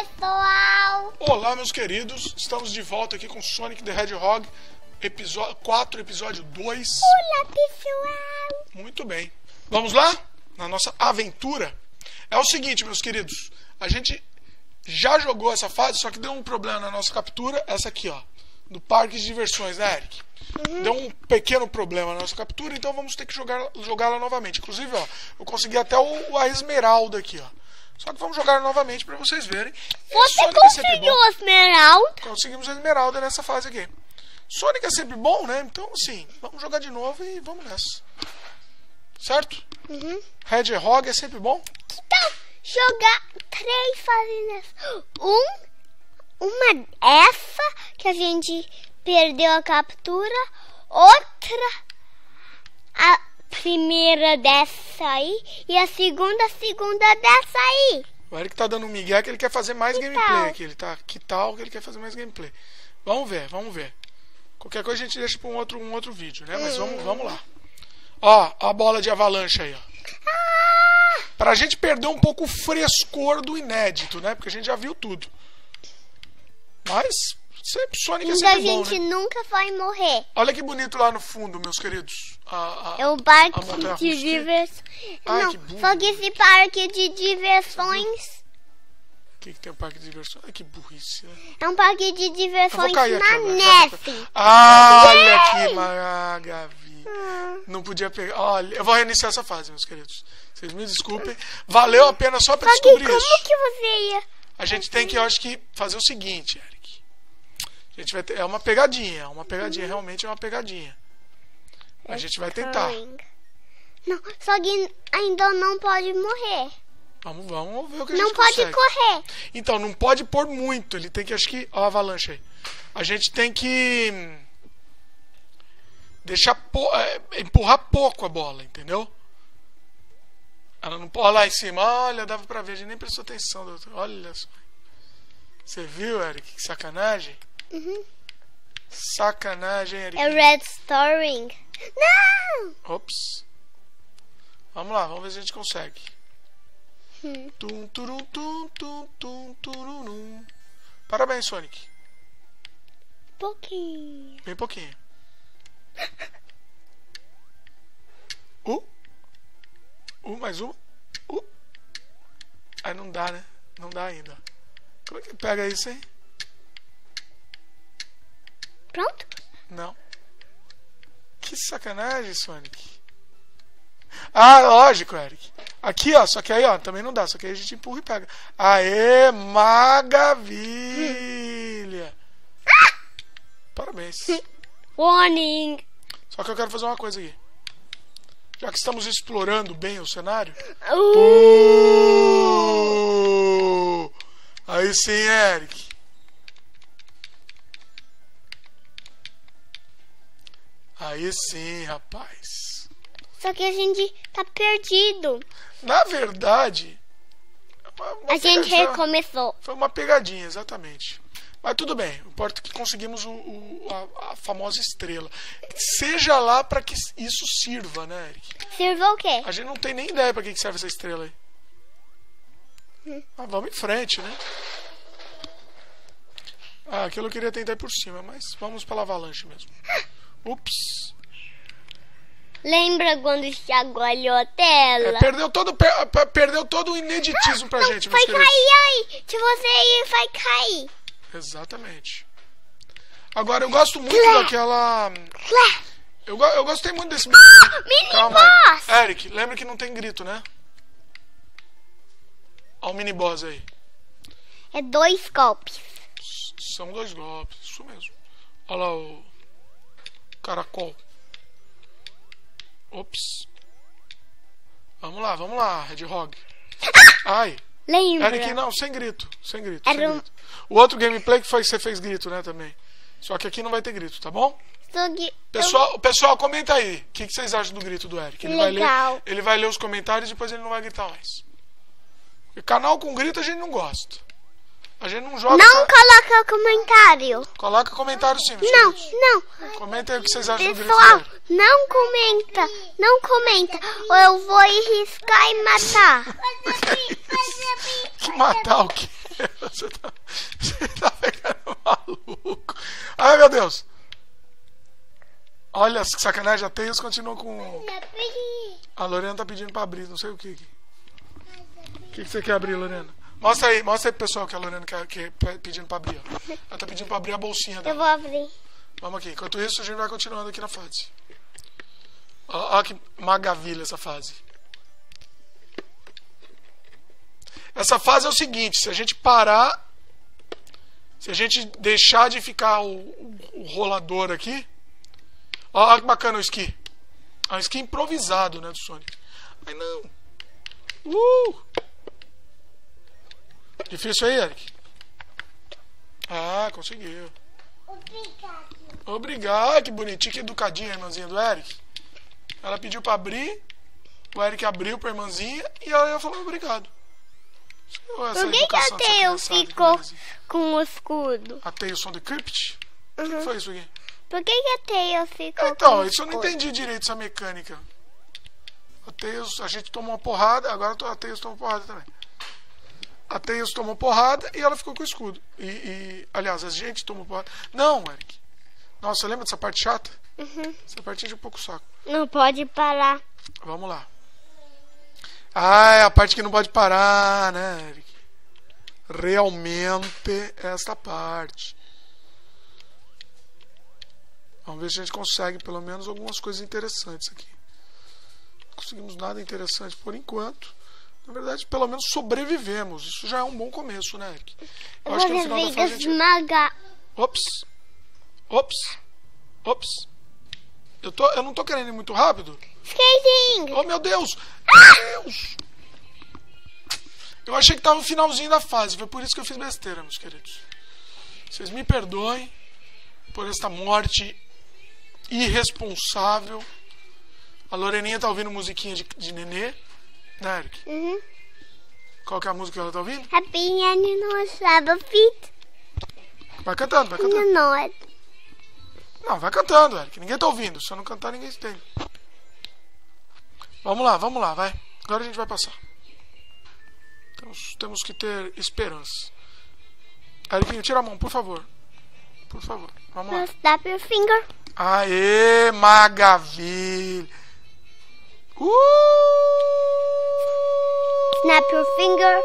pessoal! Olá, meus queridos, estamos de volta aqui com Sonic the Hedgehog, episódio 4, episódio 2. Olá, pessoal! Muito bem. Vamos lá? Na nossa aventura. É o seguinte, meus queridos, a gente já jogou essa fase, só que deu um problema na nossa captura, essa aqui, ó, do parque de diversões, né, Eric? Deu um pequeno problema na nossa captura, então vamos ter que jogá-la novamente. Inclusive, ó, eu consegui até a esmeralda aqui, ó. Só que vamos jogar novamente para vocês verem. Você conseguiu a esmeralda? Conseguimos a esmeralda nessa fase aqui. Sonic é sempre bom, né? Então, assim, vamos jogar de novo e vamos nessa. Certo? Hedgehog é sempre bom? Então, jogar 3 fases nessa. Uma essa, que a gente perdeu a captura. Outra, a primeira dessa aí. E a segunda dessa aí. O Eric tá dando um migué que ele quer fazer mais gameplay aqui. Ele tá, que tal que ele quer fazer mais gameplay? Vamos ver, vamos ver. Qualquer coisa a gente deixa para um outro vídeo, né? Mas vamos lá. Ó, a bola de avalanche aí, ó. Pra gente perder um pouco o frescor do inédito, né? Porque a gente já viu tudo. Mas sempre Sonic é sempre bom, a gente nunca vai morrer. Olha que bonito lá no fundo, meus queridos. É o parque de diversões. Ai, não, que burro. só que esse parque de diversões... O que tem um parque de diversões? Ai, que burrice, né? É um parque de diversões na neve. Olha que maravilha. Não podia pegar. Olha, eu vou reiniciar essa fase, meus queridos. Vocês me desculpem. Valeu a pena só pra descobrir isso. Como que você ia? A gente tem que, eu acho que, fazer o seguinte, Eric. A gente vai ter, é uma pegadinha. Realmente é uma pegadinha. A gente vai tentar. Não, só que ainda não pode morrer. Vamos ver o que a gente consegue. Não pode correr. Então, não pode pôr muito. Ele tem que, acho que... Ó a avalanche aí. A gente tem que... deixar... empurrar pouco a bola, entendeu? Ela não pode... Olha lá em cima. Olha, dava pra ver. A gente nem prestou atenção. Doutor. Olha só. Você viu, Eric? Que sacanagem. Sacanagem, Eric. É Red Storing. Não! Ops. Vamos lá. Vamos ver se a gente consegue. Tum, turum, tum, tum, tum, tururum. Parabéns, Sonic. Pouquinho. Bem pouquinho. Mais uma. Aí não dá, né? Não dá ainda. Como é que pega isso, hein? Pronto? Não. Que sacanagem, Sonic. Ah, lógico, Eric. Aqui, ó, só que aí, ó, também não dá. Só que aí a gente empurra e pega. Aê, maravilha! Parabéns. Warning. Só que eu quero fazer uma coisa aqui. Já que estamos explorando bem o cenário. Aí sim, Eric. Aí sim, rapaz. Só que a gente tá perdido. Na verdade, a gente recomeçou. Foi uma pegadinha, exatamente. Mas tudo bem, importa que conseguimos a famosa estrela. Seja lá para que isso sirva, né, Eric? Sirva o quê? A gente não tem nem ideia para que serve essa estrela aí. Mas vamos em frente, né? Aquilo eu queria tentar ir por cima, mas vamos pela avalanche mesmo. Ups. Lembra quando o Thiago olhou a tela? Perdeu todo o ineditismo pra gente. Vai cair aí. Se você ir, vai cair. Exatamente. Agora, eu gosto muito daquela... Eu gostei muito desse... Mini-boss! Eric, lembra que não tem grito, né? Olha o mini-boss aí. É 2 golpes. São 2 golpes, isso mesmo. Olha lá o... caracol. Ops. Vamos lá, Hedgehog. Ai. Lembra? Eric, não, sem grito. O outro gameplay que foi, você fez grito, né, também. Só que aqui não vai ter grito, tá bom? Pessoal, comenta aí. O que vocês acham do grito do Eric? Ele vai ler os comentários e depois ele não vai gritar mais. Porque canal com grito a gente não gosta. A gente não joga... Não coloca comentário. Coloca comentário sim. Não. Comenta aí o que vocês acham do grito. Pessoal, não comenta. Ou eu vou riscar e matar. Que matar o quê? Você tá ficando maluco. Ai, meu Deus. Olha, que sacanagem. A Tails continua com... A Lorena tá pedindo pra abrir, não sei o que. O que você quer abrir, Lorena? Mostra aí pro pessoal que a Lorena quer pedindo pra abrir. Ó. Ela tá pedindo pra abrir a bolsinha dela. Eu vou abrir. Vamos aqui. Enquanto isso, a gente vai continuando aqui na fase. Olha que maravilha essa fase. Essa fase é o seguinte, se a gente parar, se a gente deixar de ficar o rolador aqui, olha que bacana o esqui. É um esqui improvisado, né, do Sonic. Ai, não. Difícil aí, Eric? Ah, conseguiu. Obrigado, que bonitinho, que educadinha a irmãzinha do Eric. Ela pediu pra abrir, o Eric abriu pra irmãzinha e ela falou obrigado. Por que a Tails ficou com o escudo? A Tails on the Crypt? O que foi isso aqui? Por que a Tails ficou com o Então, escudo? isso eu não entendi direito, essa mecânica. A Tails, a gente tomou uma porrada, agora a Tails tomou porrada também. A Tails tomou porrada e ela ficou com o escudo. Aliás, a gente tomou porrada. Não, Eric. Nossa, lembra dessa parte chata? Essa parte enche um pouco o saco. Não pode parar. Vamos lá. Ah, é a parte que não pode parar, né, Eric? Realmente esta parte. Vamos ver se a gente consegue pelo menos algumas coisas interessantes aqui. Não conseguimos nada interessante por enquanto. Na verdade, pelo menos sobrevivemos. Isso já é um bom começo, né, Eric? Eu acho que no final da fase a gente... esmagar. Ops. Eu não tô querendo ir muito rápido. Skating! Oh, meu Deus! Meu Deus! Eu achei que tava no finalzinho da fase. Foi por isso que eu fiz besteira, meus queridos. Vocês me perdoem por esta morte irresponsável. A Loreninha tá ouvindo musiquinha de nenê. Né, Eric? Qual que é a música que ela tá ouvindo? Happy Anniversary Feet. Vai cantando, vai cantando. Não, Não, vai cantando, Eric. Ninguém tá ouvindo. Se eu não cantar, ninguém entende. Vamos lá, vai. Agora a gente vai passar. Temos que ter esperança. Eric, tira a mão, por favor. Por favor, vamos lá. Snap your finger. Aê, maravilha. Snap your finger.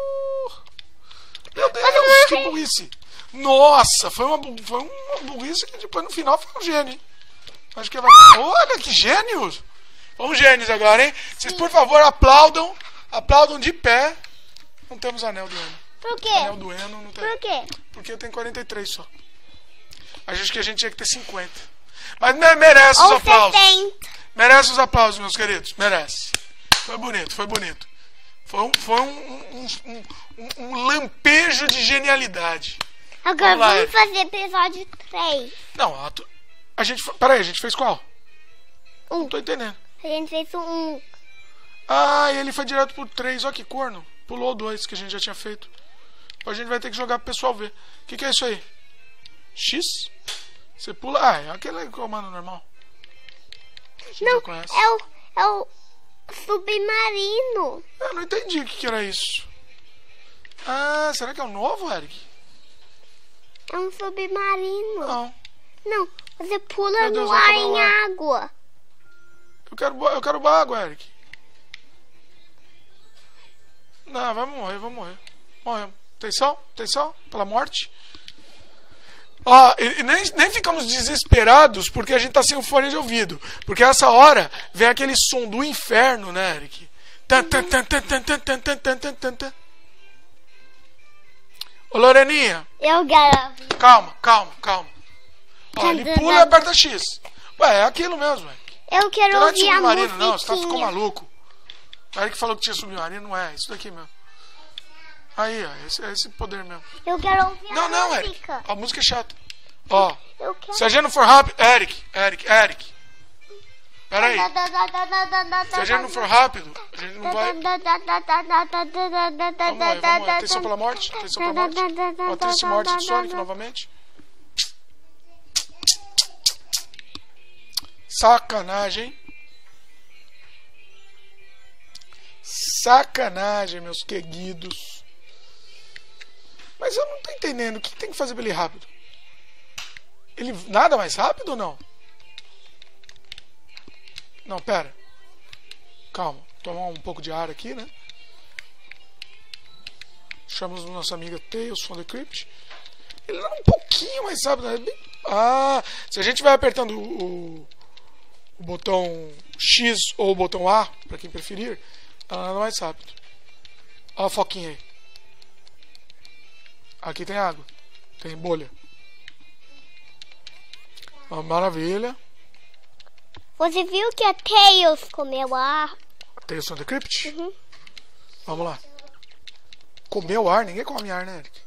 Meu Deus, que burrice. Nossa, foi uma burrice que depois no final foi um gênio. Acho que vai... Olha, que gênios. Vamos gênios agora, hein? Vocês, por favor, aplaudam. Aplaudam de pé. Não temos anel do Eno. Por quê? Anel do Eno não tem. Por quê? Porque eu tenho 43 só. Acho que a gente tinha que ter 50. Mas merece os aplausos. 70. Merece os aplausos, meus queridos. Merece. Foi bonito, foi bonito. Foi um lampejo de genialidade. Agora Vamos lá, vamos fazer episódio 3. Não, a gente... Peraí, a gente fez qual? Não tô entendendo. A gente fez um. Ah, ele foi direto pro 3. Olha que corno. Pulou o 2 que a gente já tinha feito. A gente vai ter que jogar pro pessoal ver. O que é isso aí? X? Você pula... Ah, é aquele comando normal. Não, é o submarino. Eu não entendi o que era isso. Ah, será que é o novo, Eric? É um submarino. Não. Não, você pula Meu Deus, no vai ar acabar em o ar. água. Eu quero água, Eric. Não, vai morrer, vou morrer. Morremos. Atenção, pela morte. Ó, e nem ficamos desesperados porque a gente tá sem o fone de ouvido. Porque essa hora vem aquele som do inferno, né, Eric? Ô, Loreninha. Eu quero. Calma. Ó, ele pula e aperta X. Ué, é aquilo mesmo, Eric. Eu quero Não é ouvir a submarino, musiquinha. não. Você ficou maluco. O Eric falou que tinha submarino, não é. Isso daqui mesmo. Aí, ó. Esse poder mesmo. Eu quero ouvir a Não, música. Eric. A música é chata. Ó. Eu quero. Se a gente não for rápido... Eric. Pera aí. Se a gente não for rápido, a gente não vai... Vamos lá. Atenção pela morte. Ó, triste morte de Sonic novamente. Sacanagem. Sacanagem, meus queridos. Mas eu não tô entendendo. O que tem que fazer pra ele ir rápido? Ele nada mais rápido ou não? Não, pera. Calma. Tomar um pouco de ar aqui, né? Chamamos nossa amiga Tales from the Crypt. Ele é um pouquinho mais rápido, né? Se a gente vai apertando o botão X ou o botão A, para quem preferir, ela anda mais rápido. Olha a foquinha aí. Aqui tem água. Tem bolha. Uma maravilha. Você viu que a Tails comeu ar? Tales from the Crypt? Uhum. Vamos lá. Comeu ar? Ninguém come ar, né, Eric?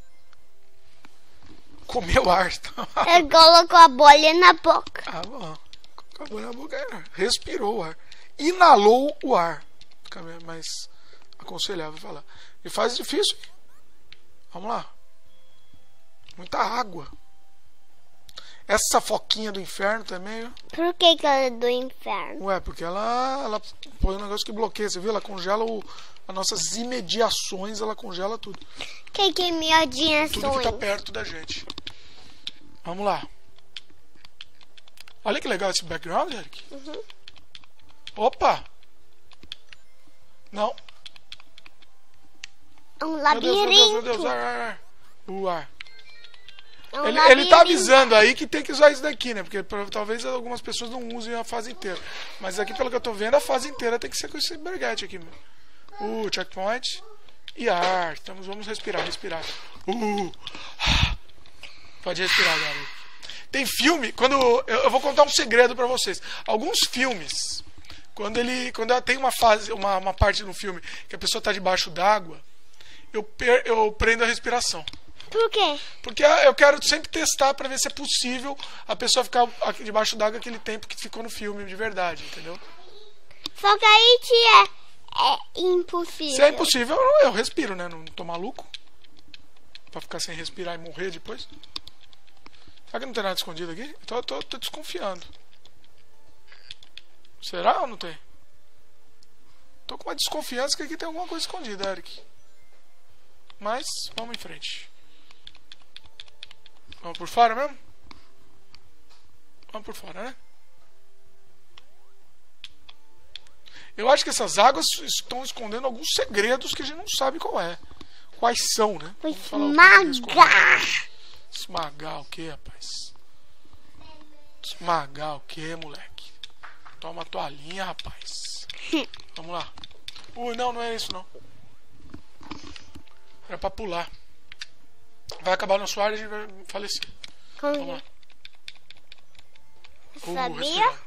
Comeu ar. Ele colocou a bolha na boca. Ah, bom. Colocou a bolha na boca. Respirou o ar. Inalou o ar. Fica mais aconselhável falar. E faz difícil. Vamos lá. Muita água. Essa foquinha do inferno também. Por que ela é do inferno? Ué, porque ela põe um negócio que bloqueia. Você viu? Ela congela as nossas imediações. Ela congela tudo. Que é imediações? Tudo que tá perto da gente. Vamos lá. Olha que legal esse background, Eric. Uhum. Opa! Não. É um labirinto. Meu Deus. Ar. O ar. É um Ele tá avisando aí que tem que usar isso daqui, né? Porque talvez algumas pessoas não usem a fase inteira. Mas aqui, pelo que eu tô vendo, a fase inteira tem que ser com esse berguete aqui. Checkpoint. E ar. Vamos respirar. Pode respirar, galera. Tem filme, eu vou contar um segredo pra vocês. Alguns filmes, quando tem uma parte no filme que a pessoa tá debaixo d'água, eu prendo a respiração. Por quê? Porque eu quero sempre testar pra ver se é possível a pessoa ficar aqui debaixo d'água aquele tempo que ficou no filme de verdade, entendeu? Só que aí é impossível. Se é impossível, eu respiro, né? Não tô maluco? Pra ficar sem respirar e morrer depois? Será que não tem nada escondido aqui? Eu tô desconfiando. Será ou não tem? Tô com uma desconfiança que aqui tem alguma coisa escondida, Eric. Mas, vamos em frente. Vamos por fora mesmo? Vamos por fora, né? Eu acho que essas águas estão escondendo alguns segredos que a gente não sabe quais são, né? Esmagar! Esmagar o que, rapaz? Esmagar o que, moleque? Toma a toalhinha, rapaz. Vamos lá. Não é isso, não. Era pra pular. Vai acabar nosso ar e a gente vai falecer. Vamos lá. Sabia? Respirar.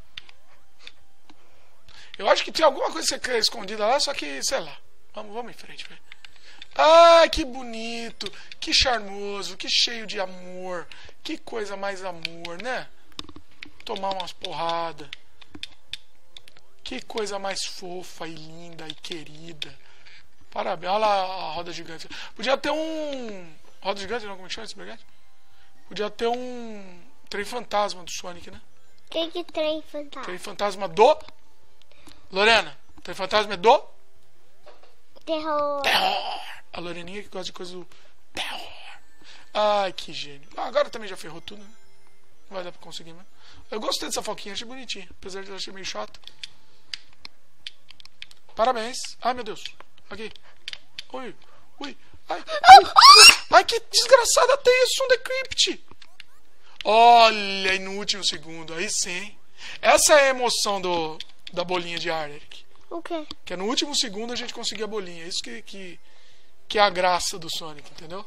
Eu acho que tem alguma coisa escondida lá, só que, sei lá. Vamos em frente, velho. Ai, que bonito, que charmoso, que cheio de amor. Que coisa mais amor, né? Tomar umas porradas. Que coisa mais fofa e linda e querida. Parabéns. Olha lá a roda gigante. Podia ter um... Roda gigante, não? Como é que chama esse brigade? Podia ter um trem fantasma do Sonic, né? Que trem fantasma? Trem fantasma do... Lorena, trem fantasma é do... Terror. A Loreninha que gosta de coisa do terror. Ai, que gênio. Agora também já ferrou tudo, né? Não vai dar pra conseguir, né? Eu gostei dessa foquinha, achei bonitinha. Apesar de eu achar meio chata. Parabéns. Ai, meu Deus. Aqui. Ui. Ai, que desgraçada tem isso, The Crypt. Olha, e no último segundo. Aí sim. Essa é a emoção da bolinha de ar, Eric. O quê? Que é no último segundo a gente conseguir a bolinha. Isso que é a graça do Sonic, entendeu?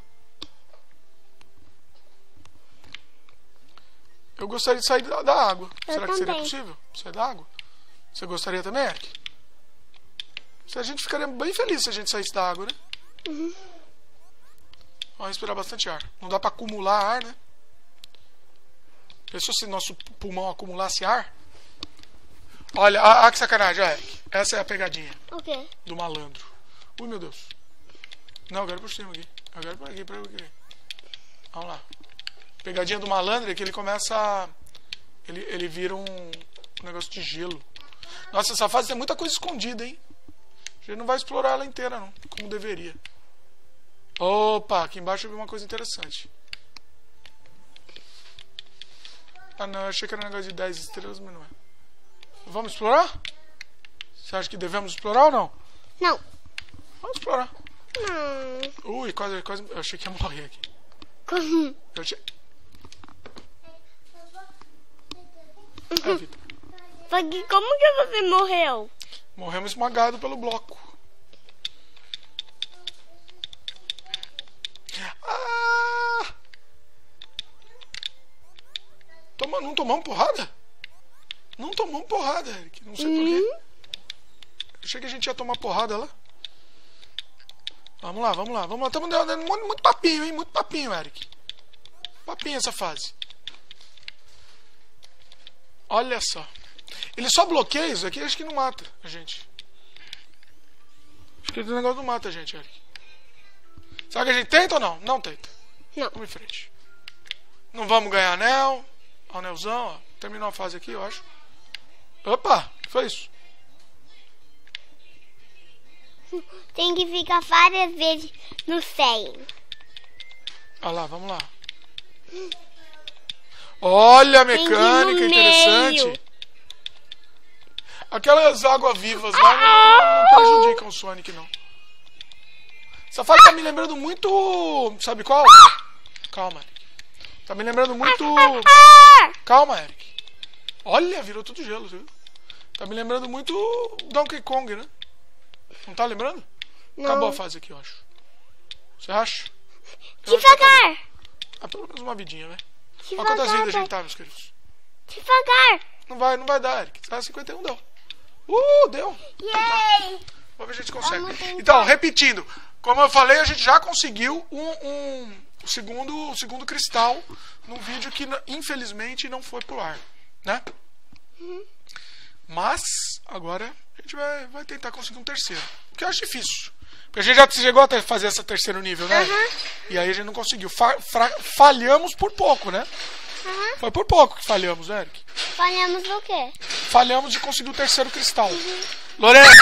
Eu gostaria de sair da água. Será que seria possível? Sair da água? Você gostaria também, Eric? A gente ficaria bem feliz se a gente saísse da água, né? Uhum. Vamos respirar bastante ar. Não dá pra acumular ar, né? Pensou se nosso pulmão acumulasse ar? Olha, que sacanagem, Eric. Essa é a pegadinha. O quê? Do malandro. Ui, meu Deus. Não, eu quero por cima aqui. Eu quero por aqui. Vamos lá. Pegadinha do malandro é que ele começa ele vira um negócio de gelo. Nossa, essa fase tem muita coisa escondida, hein? A gente não vai explorar ela inteira, não. Como deveria. Opa, aqui embaixo eu vi uma coisa interessante. Ah não, eu achei que era um negócio de 10 estrelas, mas não é. Vamos explorar? Você acha que devemos explorar ou não? Não. Vamos explorar. Não. Ui, quase. Eu achei que ia morrer aqui. Como? Eu achei... É, Vitor. Só que como que você morreu? Morremos esmagado pelo bloco. Ah! Não tomamos porrada? Não tomamos porrada, Eric. Não sei porquê. Eu achei que a gente ia tomar porrada lá. Vamos lá. Estamos dando muito papinho, hein? Muito papinho, Eric. Papinho essa fase. Olha só. Ele só bloqueia isso aqui, acho que não mata a gente. Acho que esse negócio não mata a gente, Eric. Será que a gente tenta ou não? Não tenta. Não. Vamos em frente. Não vamos ganhar anel. Anelzão, ó. Terminou a fase aqui, eu acho. Opa, o que foi isso? Tem que ficar várias vezes no 100. Olha lá, vamos lá. Olha a Tem que ir mecânica no interessante. meio. Aquelas águas-vivas lá não prejudicam o Sonic, não. Essa fase tá me lembrando muito... Sabe qual? Calma, Eric. Tá me lembrando muito... Calma, Eric. Olha, virou tudo gelo, viu? Tá me lembrando muito Donkey Kong, né? Não tá lembrando? Não. Acabou a fase aqui, eu acho. Você acha? Devagar. Ah, pelo menos uma vidinha, né? Olha Devagar. quantas vidas a gente tá, meus queridos. Devagar. Não vai dar, Eric. 51 deu. Deu. Yay. Vamos ver se a gente consegue. Vamos tentar. Então, repetindo. Como eu falei, a gente já conseguiu o segundo cristal num vídeo que, infelizmente, não foi pro ar. Né? Mas, agora, a gente vai tentar conseguir um terceiro. O que eu acho difícil. Porque a gente já chegou até fazer esse terceiro nível, né? E aí a gente não conseguiu. Falhamos por pouco, né? Foi por pouco que falhamos, né, Eric? Falhamos o quê? Falhamos de conseguir o terceiro cristal. Lorena!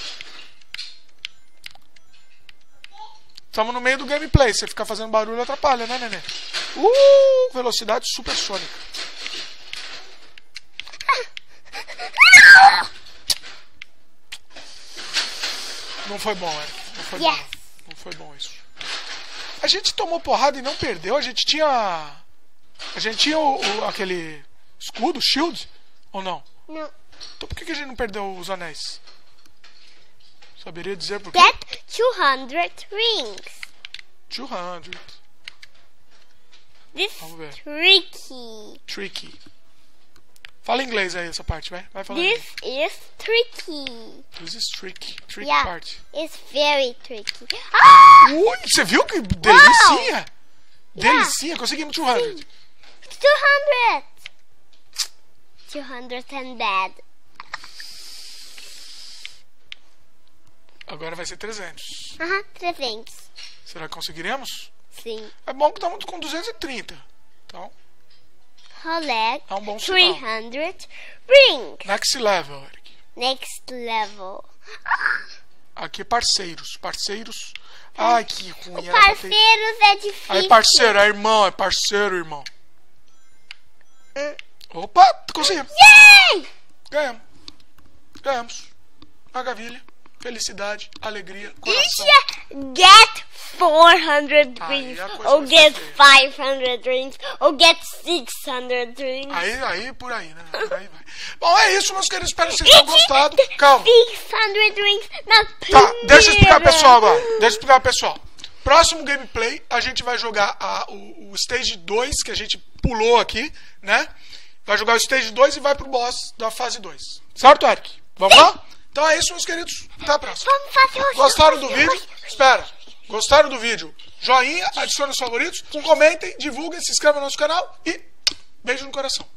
Estamos no meio do gameplay. Você ficar fazendo barulho atrapalha, né, neném? Velocidade supersônica. Não foi bom, Eric. Não foi bom. Não foi bom isso. A gente tomou porrada e não perdeu. A gente tinha aquele escudo, shield, ou não? Não. Então por que a gente não perdeu os anéis? Saberia dizer por quê? Get 200 rings. 200. This Vamos ver. tricky. Tricky. Fala em inglês aí essa parte, vai falando. This is tricky. This is tricky. Tricky Yeah, part. it's very tricky. Ah! Ui, você viu que delicinha? Delicinha, conseguimos 200. 200 and bad. Agora vai ser 300. 300. Será que conseguiremos? Sim. É bom que estamos com 230. Então, Collect é um bom sinal. 300 rings. Next level, Eric. Next level. Aqui parceiros. Parceiros. Ai, que ruim. Parceiros é difícil. Aí, parceiro, é irmão, é parceiro, irmão. Opa, conseguimos. Yay! Ganhamos. Maravilha. Felicidade, alegria, coração. Get 400 Aí rings, a coisa ou vai get ficar feia. 500 rings, ou get 600 rings. Aí, por aí, né? Por aí vai. Bom, é isso, meus queridos. Espero que vocês tenham gostado. Calma. 600 rings na Tá, deixa eu explicar pro primeira. pessoal agora. Deixa eu explicar pro pessoal. Próximo gameplay, a gente vai jogar o Stage 2, que a gente pulou aqui, né? Vai jogar o Stage 2 e vai pro boss da fase 2. Certo, Eric? Vamos lá? Então é isso, meus queridos. Até a próxima. Vamos fazer o Gostaram do vídeo? Espera. Gostaram do vídeo? Joinha, adicione os favoritos, comentem, divulguem, se inscrevam no nosso canal e beijo no coração.